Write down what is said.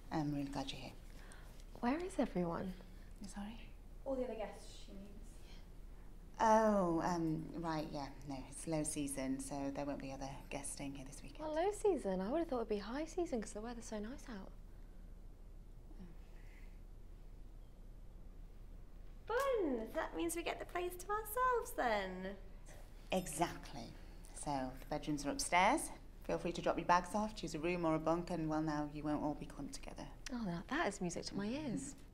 I'm really glad you're here. Where is everyone? Sorry? All the other guests, she means. Oh, right, yeah. No, it's low season, so there won't be other guests staying here this weekend. Well, low season. I would have thought it would be high season because the weather's so nice out. Fun! That means we get the place to ourselves then. Exactly. So, the bedrooms are upstairs. Feel free to drop your bags off, choose a room or a bunk, and well, now you won't all be clumped together. Oh, now that is music to my ears.